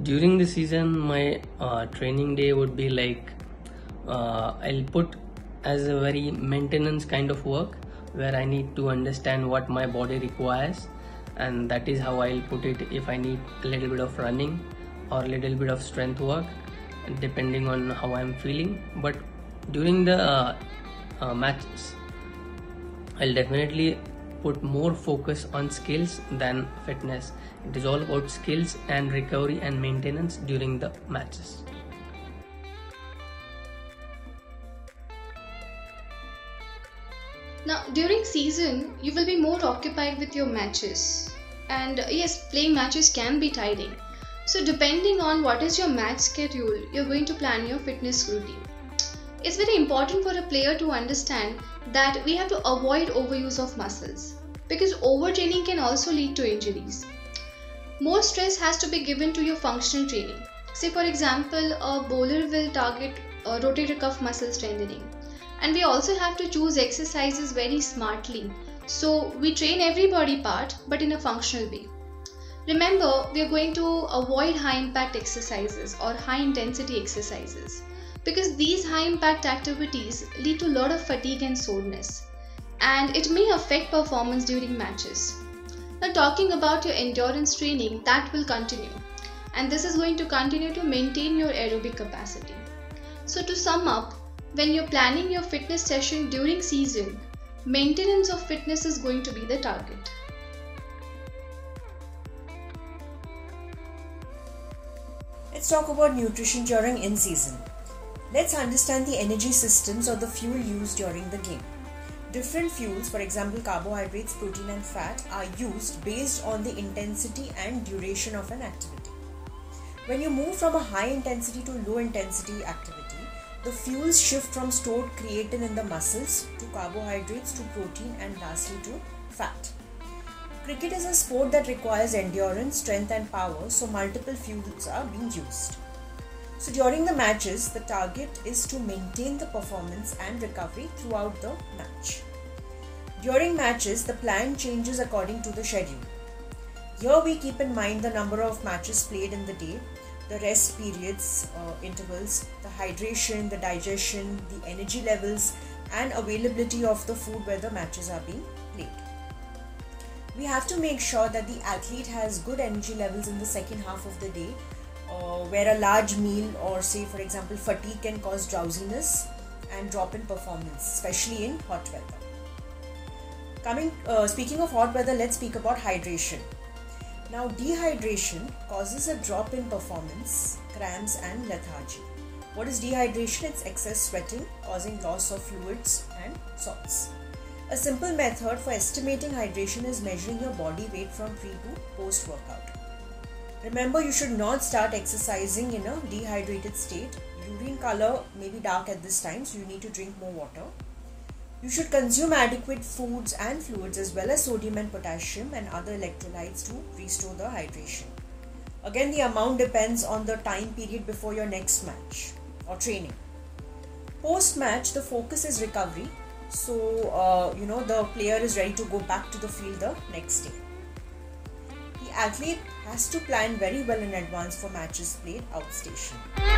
During the season, my training day would be like I'll put as a very maintenance kind of work where I need to understand what my body requires, and that is how I'll put it. If I need a little bit of running or a little bit of strength work, depending on how I'm feeling. But during the matches, I'll definitely put more focus on skills than fitness. It is all about skills and recovery and maintenance during the matches. Now, during season, you will be more occupied with your matches. And yes, playing matches can be tiring. So depending on what is your match schedule, you're going to plan your fitness routine. It's very important for a player to understand that we have to avoid overuse of muscles, because overtraining can also lead to injuries. More stress has to be given to your functional training. Say for example, a bowler will target rotator cuff muscle strengthening. And we also have to choose exercises very smartly. So we train every body part but in a functional way. Remember, we are going to avoid high impact exercises or high intensity exercises, because these high impact activities lead to a lot of fatigue and soreness, and it may affect performance during matches. Now, talking about your endurance training, that will continue, and this is going to continue to maintain your aerobic capacity. So to sum up, when you're planning your fitness session during season, maintenance of fitness is going to be the target. Let's talk about nutrition during in-season. Let's understand the energy systems or the fuel used during the game. Different fuels, for example carbohydrates, protein and fat, are used based on the intensity and duration of an activity. When you move from a high intensity to low intensity activity, the fuels shift from stored creatine in the muscles to carbohydrates to protein and lastly to fat. Cricket is a sport that requires endurance, strength and power, so multiple fuels are being used. So during the matches, the target is to maintain the performance and recovery throughout the match. During matches, the plan changes according to the schedule. Here we keep in mind the number of matches played in the day, the rest periods, intervals, the hydration, the digestion, the energy levels and availability of the food where the matches are being played. We have to make sure that the athlete has good energy levels in the second half of the day, where a large meal or say for example fatigue can cause drowsiness and drop in performance, especially in hot weather. Speaking of hot weather, let's speak about hydration. Now, dehydration causes a drop in performance, cramps and lethargy. What is dehydration? It's excess sweating causing loss of fluids and salts. A simple method for estimating hydration is measuring your body weight from pre to post workout. Remember, you should not start exercising in a dehydrated state. Urine color may be dark at this time, so you need to drink more water. You should consume adequate foods and fluids as well as sodium and potassium and other electrolytes to restore the hydration. Again, the amount depends on the time period before your next match or training. Post-match, the focus is recovery. So, the player is ready to go back to the field the next day. The athlete has to plan very well in advance for matches played outstation.